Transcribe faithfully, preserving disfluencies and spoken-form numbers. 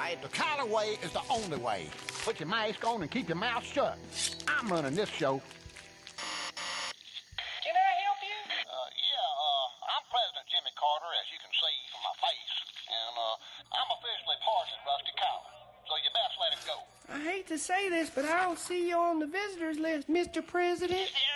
right, the collar way is the only way. Put your mask on and keep your mouth shut. I'm running this show. Can I help you? Uh, yeah, uh, I'm President Jimmy Carter, as you can see from my face. And, uh, I'm officially pardoned Rusty Collar. So you best let him go. I hate to say this, but I don't see you on the visitors list, Mister President. Yeah,